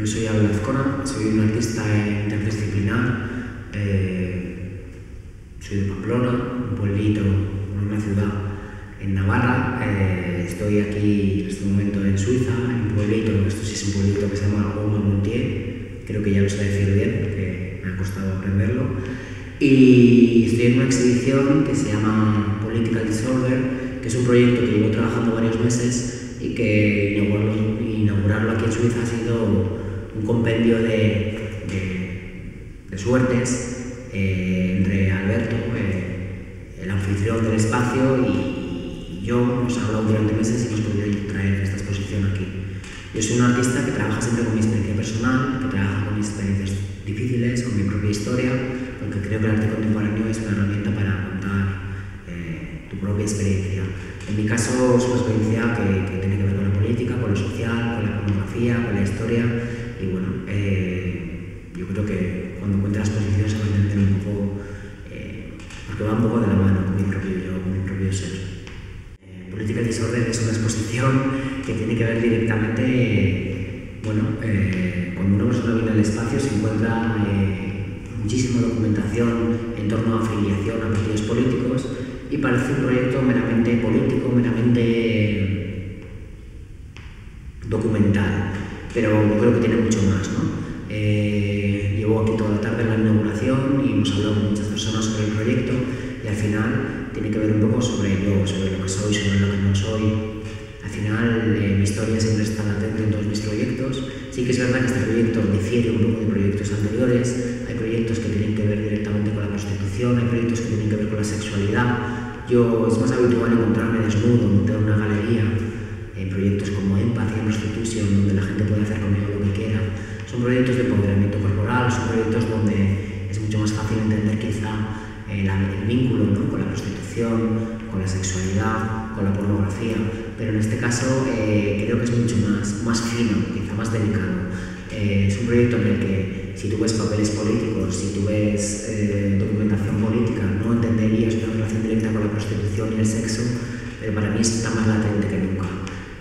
soy Abel Azcona, soy un artista interdisciplinar, soy de Pamplona, un pueblito, una ciudad en Navarra. Estoy aquí en este momento en Suiza, en un pueblito, esto sí es un pueblito que se llama Romainmôtier, creo que ya lo sé decir bien, que me ha costado aprenderlo. Y estoy en una exhibición que se llama Political Disorder, que es un proyecto que llevo trabajando varios meses y que inaugurarlo aquí en Suiza ha sido un compendio de suertes entre Alberto, el anfitrión del espacio, y yo. Hemos hablado durante meses y hemos podido traer esta exposición aquí. Yo soy un artista que trabaja siempre con mi experiencia personal, que trabaja con mis experiencias difíciles, con mi propia historia, porque creo que el arte contemporáneo es una herramienta para contar tu propia experiencia. En mi caso es una experiencia que tiene que ver con la política, con lo social, con la pornografía, con la historia, y bueno, yo creo que cuando cuente la exposición se va a entender un poco, porque va un poco de la mano con mi propio yo, con mi propio ser. Political Disorder es una exposición que tiene que ver directamente, cuando una persona viene al espacio se encuentra muchísima documentación en torno a afiliación a partidos políticos, y parece un proyecto meramente político, meramente documental, pero yo creo que tiene mucho más, ¿no? Llevo aquí toda la tarde en la inauguración y hemos hablado con muchas personas sobre el proyecto, y al final tiene que ver un poco sobre yo, sobre lo que soy, sobre lo que no soy. Al final mi historia siempre está latente en todos mis proyectos. Sí que es verdad que este proyecto difiere un poco de proyectos anteriores. Hay proyectos que tienen que ver directamente con la prostitución, hay proyectos que tienen que ver con la sexualidad. Es más habitual encontrarme desnudo montado en una galería, en proyectos como Empathy and Prostitution, donde la gente puede hacer conmigo lo que quiera. Son proyectos de empoderamiento corporal, son proyectos donde es mucho más fácil entender quizá el vínculo, ¿no?, con la prostitución, con la sexualidad, con la pornografía, pero en este caso creo que es mucho más fino, quizá más delicado. Es un proyecto en el que si tú ves papeles políticos, si tú ves documentación política, no entenderías una relación directa con la prostitución y el sexo, pero para mí está más latente que nunca.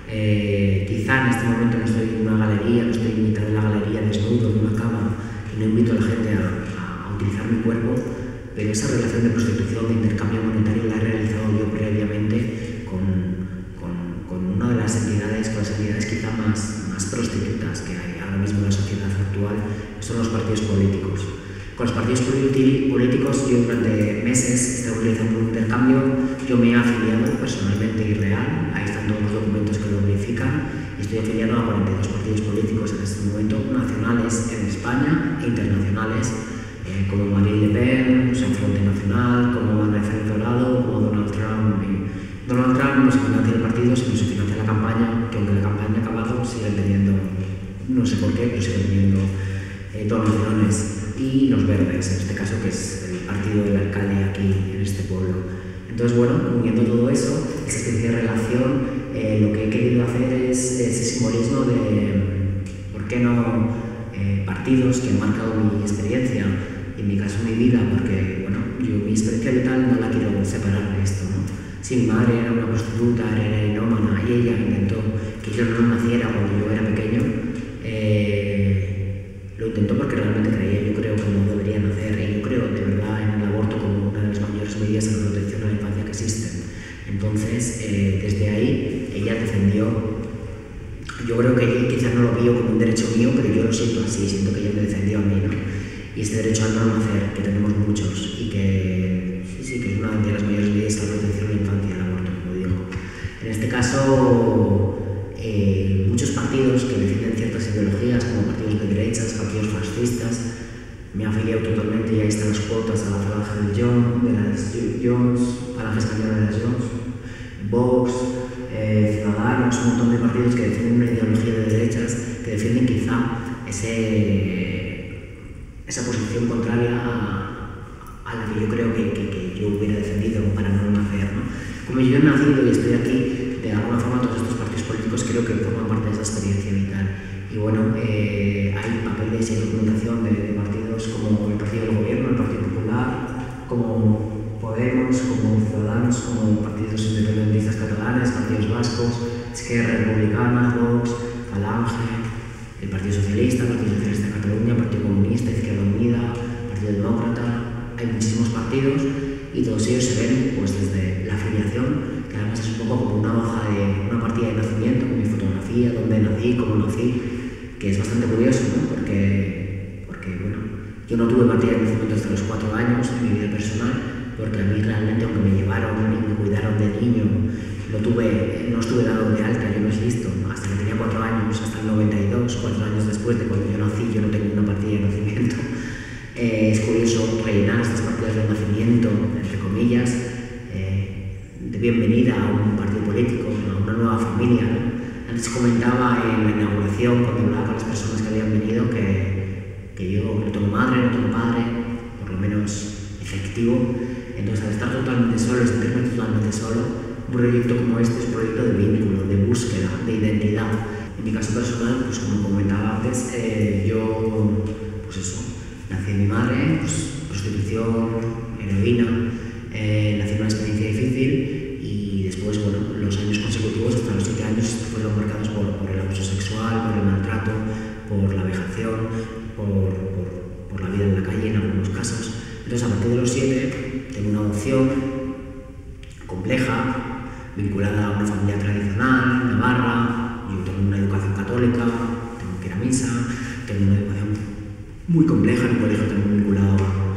Quizá en este momento no estoy en una galería, no estoy en mitad de la galería desnudo en una cama y no invito a la gente a utilizar mi cuerpo, pero esa relación de prostitución, de intercambio monetario, la he realizado yo previamente con una de las entidades, con las entidades quizá más prostitutas que hay ahora mismo en la sociedad actual, que son los partidos políticos. Con los partidos políticos yo durante meses he estado realizando un intercambio. Yo me he afiliado personalmente y real, ahí están todos los documentos que lo verifican, y estoy afiliado a 42 partidos políticos en este momento, nacionales en España e internacionales, como Marine Le Pen, Frente Nacional, como Ana Dorado, como Donald Trump. Donald Trump no se financia el partido, sino se financia la campaña, que aunque la campaña ha acabado, sigue teniendo, no sé por qué, pero sigue teniendo donaciones. Y los verdes, en este caso, que es el partido del alcalde aquí en este pueblo. Entonces, bueno, uniendo todo eso, esa especie de relación, lo que he querido hacer es ese simbolismo de, ¿por qué no?, partidos que han marcado mi experiencia, y en mi caso mi vida, porque, yo mi experiencia vital no la quiero separar de esto, ¿no? Si mi madre era una prostituta, era heroinómana, y ella intentó que yo no naciera cuando yo era pequeño, lo intentó porque realmente creía, yo creo que no debería nacer, y yo creo de verdad en el aborto como una de las mayores medidas de protección a la infancia que existen. Entonces, desde ahí, ella defendió, yo creo que ella quizás no lo vio como un derecho mío, pero yo lo siento así, siento que ella me defendió a mí, ¿no? Y este derecho al no nacer, que tenemos muchos, y que sí, que es una de las mayores medidas de la protección a la infancia, el aborto, como digo. En este caso, muchos partidos que defienden ciertas ideologías, como partidos de derechas, partidos fascistas, me he afiliado totalmente, y ahí están las cuotas a la falange de las Jones, falange española de las Jones, Vox, Ciudadanos, un montón de partidos que defienden una ideología de derechas, que defienden quizá esa posición contraria a la que yo creo que yo hubiera defendido para no nacer, ¿no? Como yo he nacido y estoy aquí, de alguna forma todos estos partidos políticos creo que forman parte de esa experiencia vital. Y bueno, hay papeles y documentación de partidos como el Partido del Gobierno, el Partido Popular, como Podemos, como Ciudadanos, como partidos independentistas catalanes, partidos vascos, Esquerra Republicana, Vox, Falange, el Partido Socialista de Cataluña, Partido Comunista, Izquierda Unida, Partido Demócrata. Hay muchísimos partidos y todos ellos se ven pues desde la afiliación, que además es un poco como una hoja de una partida de nacimiento, con mi fotografía, dónde nací, cómo nací, que es bastante curioso, ¿no? Porque bueno, yo no tuve partida de nacimiento hasta los 4 años en mi vida personal, porque a mí realmente, aunque me llevaron y me cuidaron de niño, no estuve dado de alta, yo no existo, ¿no? Hasta que tenía 4 años, hasta el 92, 4 años después de cuando yo nací, yo no tengo una partida de nacimiento. Es curioso rellenar estas partidas de nacimiento, entre comillas, de bienvenida a un partido político, a una nueva familia, ¿no? Antes comentaba en la inauguración, cuando hablaba con las personas que habían venido, que yo no tengo madre, no tengo padre, por lo menos efectivo. Entonces, al estar totalmente solo, sentirme totalmente solo, un proyecto como este es un proyecto de vínculo, de búsqueda, de identidad. En mi caso personal, pues como comentaba antes, yo, pues eso, nací de mi madre, pues prostitución, heroína, nací en una experiencia difícil y después, bueno, los años consecutivos, hasta los 7 años, fueron marcados por el abuso sexual, por el maltrato, por la vejación, por la vida en la calle en algunos casos. Entonces, a partir de los 7, tengo una adopción compleja, vinculada a una familia tradicional, navarra. Yo tengo una educación católica, tengo que ir a misa, tengo una educación muy compleja, en un colegio también vinculado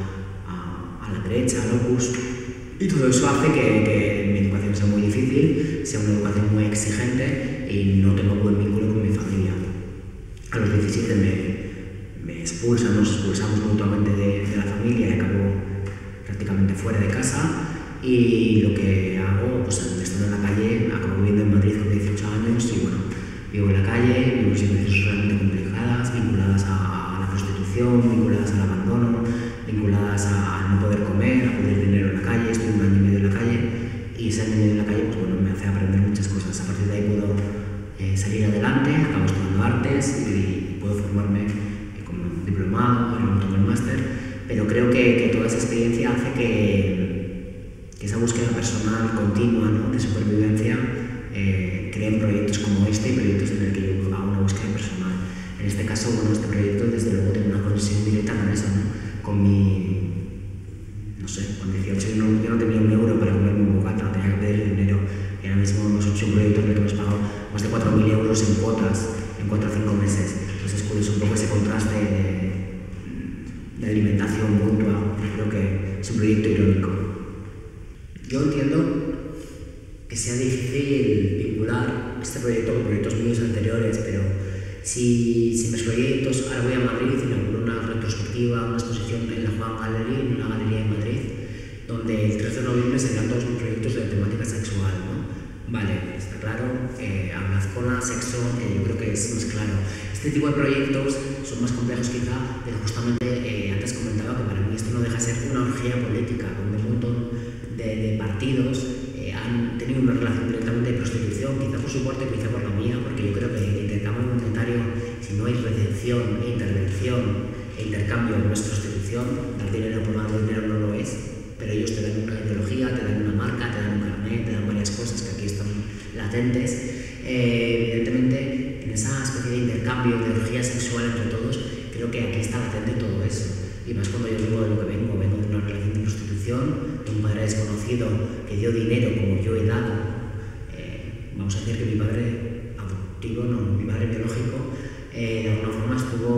a la derecha, al opus, y todo eso hace que mi educación sea muy difícil, sea una educación muy exigente y no tengo buen vínculo con mi familia. A los 17 me expulsan, nos expulsamos mutuamente de la familia y acabo prácticamente fuera de casa. Y lo que hago, pues estando en la calle, acabo viviendo en Madrid con 18 años y bueno, vivo en la calle, vivo situaciones realmente complicadas, vinculadas a la prostitución, vinculadas al abandono, vinculadas a no poder comer, a pedir dinero en la calle. Estoy 1 año y medio en la calle y ese año y medio en la calle, pues bueno, me hace aprender muchas cosas. A partir de ahí puedo salir adelante, acabo estudiando artes y puedo formarme como diplomado, luego tomo el máster, pero creo que toda esa experiencia hace que esa búsqueda personal continua, ¿no?, de supervivencia creen proyectos como este y proyectos en el que yo hago una búsqueda personal. En este caso, bueno, este proyecto desde luego tiene una conexión directa con eso, ¿no? Con no sé, con 18 yo no tenía 1 euro para comerme un bocata, tenía que pedir dinero y ahora mismo hemos hecho un proyecto en el que hemos pagado más de 4.000 euros en cuotas en 4 o 5 meses. Entonces es curioso un poco ese contraste de alimentación mutua. Yo creo que es un proyecto irónico. Yo entiendo que sea difícil vincular este proyecto con proyectos míos anteriores, pero si mis proyectos, ahora voy a Madrid y inauguro una retrospectiva, una exposición en la Juan Gallery, en una galería en Madrid, donde el 13 de noviembre serán todos mis proyectos de temática sexual, ¿no? Vale, está claro, Abel Azcona, sexo, yo creo que es más claro. Este tipo de proyectos son más complejos quizá, pero justamente antes comentaba que para mí esto no deja de ser una orgía política, donde un montón de partidos han tenido una relación directamente de prostitución, quizá por su parte, quizá por la mía, porque yo creo que el intercambio monetario, si no hay recepción, intervención e intercambio, no es prostitución. Dar dinero por dar dinero no lo es, pero ellos te dan una ideología, te dan una marca, te dan un carnet, te dan varias cosas que aquí están latentes. Evidentemente, en esa especie de intercambio, de orgía sexual entre todos, creo que aquí está latente todo eso. Y más cuando yo vengo de lo que vengo de una relación de prostitución, de un padre desconocido que dio dinero como yo he dado. Vamos a decir que mi padre adoptivo, no, mi padre biológico, de alguna forma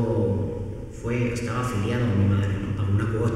estaba afiliado a mi madre, ¿no? Pagó una cuota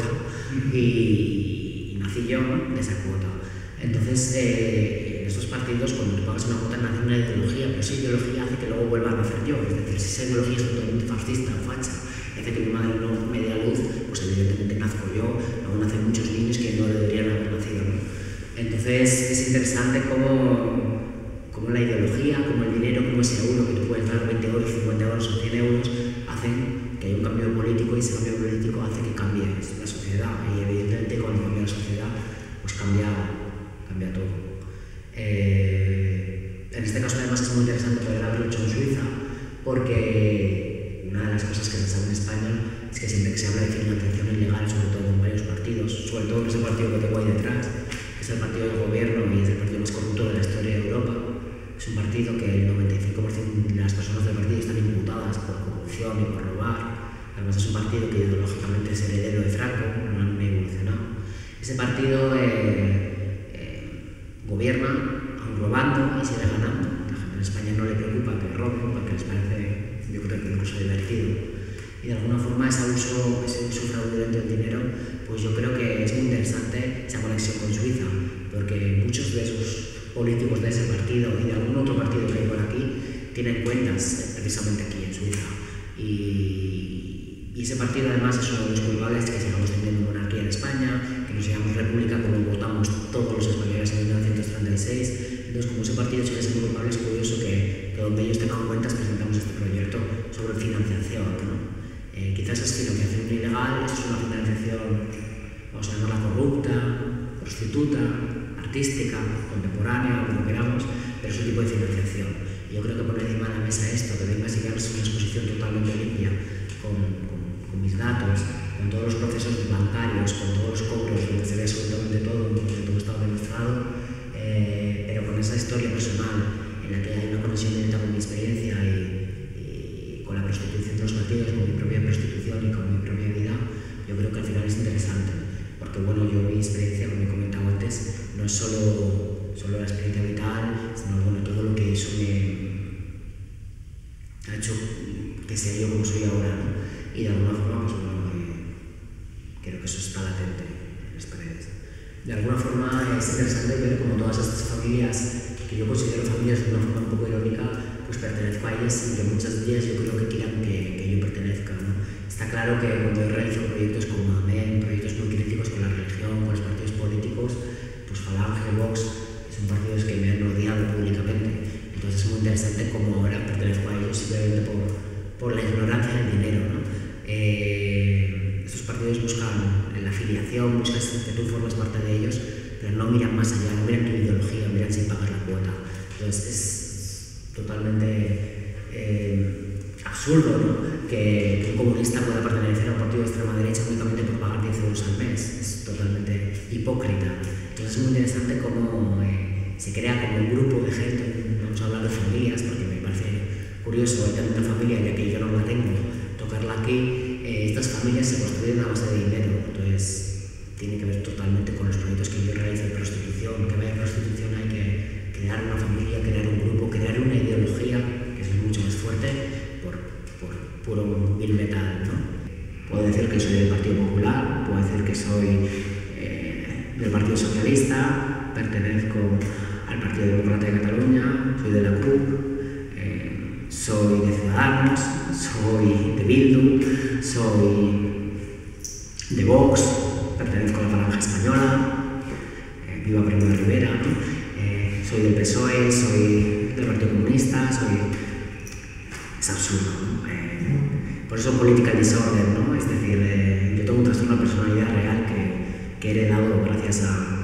y nací yo, ¿no?, de esa cuota. Entonces, en estos partidos, cuando tú pagas una cuota, nace una ideología, pero esa ideología hace que luego vuelva a nacer yo. Es decir, si esa ideología es totalmente fascista o facha, hace que mi madre no me dé a luz, pues evidentemente nazco yo, luego nacen muchos niños que no deberían haber nacido, ¿no? Entonces es interesante cómo la ideología, como el dinero, como ese euro que tú puedes dar 20 euros, 50 euros o 100 euros, hacen que haya un cambio político y ese cambio político hace que cambie la sociedad y evidentemente cuando cambia la sociedad pues cambia todo. En este caso además es muy interesante poder haberlo hecho en Suiza porque una de las cosas que se sabe en España es que siempre que se habla de financiación ilegal, sobre todo en varios partidos, sobre todo en ese partido que tengo ahí detrás, que es el partido del gobierno y es el partido más corrupto de la historia de Europa, Es un partido que el 95% de las personas del partido están imputadas por corrupción y por robar. Además es un partido que ideológicamente es heredero de Franco, no han evolucionado. Ese partido gobierna aun robando y sigue ganando. La gente en España no le preocupa que roben porque les parece, yo creo que incluso divertido. Y de alguna forma ese uso fraudulento del dinero, pues yo creo que es muy interesante esa conexión con Suiza, porque muchos de esos políticos de ese partido y de algún otro partido que hay por aquí tienen cuentas precisamente aquí en Suiza. Y ese partido además es uno de los culpables de que sigamos teniendo monarquía en España, que nos llamamos república como votamos todos los españoles en 1936. Entonces, como ese partido sigue siendo culpable, es curioso que donde ellos tengan cuentas presentamos este proyecto sobre financiación, ¿no? Quizás es financiación ilegal, esto es una financiación, vamos a llamarla corrupta, prostituta, artística, contemporánea, como queramos, pero es un tipo de financiación. Y yo creo que poner encima de la mesa esto, que venga a ser una exposición totalmente limpia, con mis datos, con todos los procesos bancarios, con todos los cobros, donde se ve absolutamente todo, donde todo está demostrado, pero con esa historia personal en la que hay una conexión directa con mi experiencia y con la prostitución de los partidos, con mi propia prostitución y con mi propia vida, yo creo que al final es interesante. Porque bueno, yo mi experiencia, como he comentado antes, no es solo la experiencia vital, sino bueno, todo lo que eso me ha hecho que sea yo como soy ahora, ¿no? Y de alguna forma, pues bueno, creo que eso está latente en las paredes. De alguna forma es interesante ver como todas estas familias, que yo considero familias de una forma un poco irónica, pues pertenezco a ellas y que muchas de ellas yo creo que quieran que yo pertenezca, ¿no? Está claro que cuando yo realizo proyectos como AMEN, proyectos muy críticos con la religión, con los partidos políticos, pues Falange, Vox, son partidos que me han odiado públicamente. Entonces es muy interesante cómo ahora pertenezco a ellos simplemente por la ignorancia del dinero, ¿no? Estos partidos buscan la afiliación, buscan que tú formes parte de ellos, pero no miran más allá, no miran tu ideología, miran sin pagar la cuota. Entonces es totalmente absurdo, ¿no? que un comunista pueda pertenecer a un partido de extrema derecha únicamente por pagar 10 euros al mes. Es totalmente hipócrita. Entonces es muy interesante cómo se crea como un grupo de gente, vamos a hablar de familias, porque me parece curioso, hay también una familia ya que yo no la tengo, tocarla aquí. Estas familias se construyen a base de dinero, entonces tiene que ver totalmente con los proyectos que yo realizo de prostitución. Que vaya prostitución hay que crear una familia, crear un grupo, crear una ideología que es mucho más fuerte por puro bill metal, ¿no? Puedo decir que soy del Partido Popular, puedo decir que soy del Partido Socialista, pertenezco al Partido Demócrata de Cataluña, soy de la CUP, soy de Ciudadanos, soy de Bildu, soy de Vox, pertenezco a la Falange Española, viva Primo de Rivera, ¿no? Soy del PSOE, soy del Partido Comunista, es absurdo, ¿no? Por eso political disorder, ¿no? Es decir, yo tengo un trastorno de personalidad real que he heredado gracias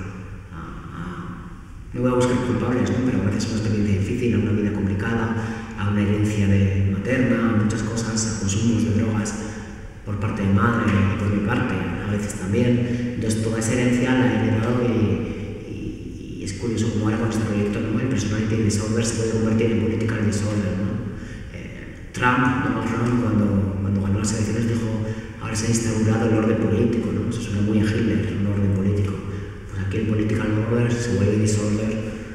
no voy a buscar culpables, ¿no? Pero gracias a una experiencia difícil, a una vida complicada, a una herencia materna, a muchas cosas, a consumos de drogas por parte de madre y por mi parte, a veces también. Entonces toda esa herencia la he heredado y es curioso como ahora con este proyecto, ¿no? El personality disorder se puede convertir en political disorder, ¿no? Donald Trump, cuando ganó las elecciones, dijo: ahora se ha instaurado el orden político, ¿no? Eso suena muy a Hitler, un orden político. Pues aquí el political order se vuelve disorder,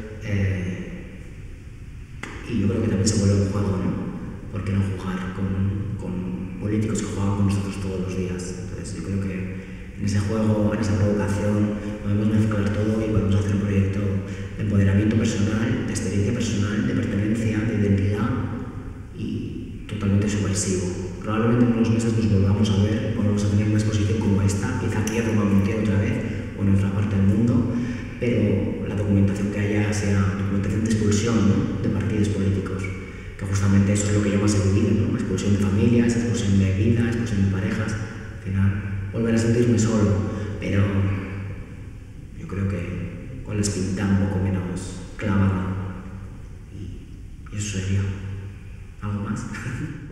y yo creo que también se vuelve un juego, ¿no? ¿Por qué no jugar con políticos que juegan con nosotros todos los días? Entonces yo creo que en ese juego, en esa provocación, podemos mezclar todo y podemos hacer un proyecto de empoderamiento personal, de experiencia personal, de pertenencia, de identidad y totalmente subversivo. Probablemente en unos meses nos volvamos a ver, volvamos a tener una exposición como esta, quizá aquí en Romainmôtier otra vez o en otra parte del mundo, pero la documentación que haya sea documentación de expulsión, ¿no? De partidos políticos, que justamente eso es lo que yo más he vivido, ¿no? Expulsión de familias, expulsión de vida, expulsión de parejas. Al final volver a sentirme solo, pero yo creo que con la espinita un poco menos clavada, y eso sería algo más.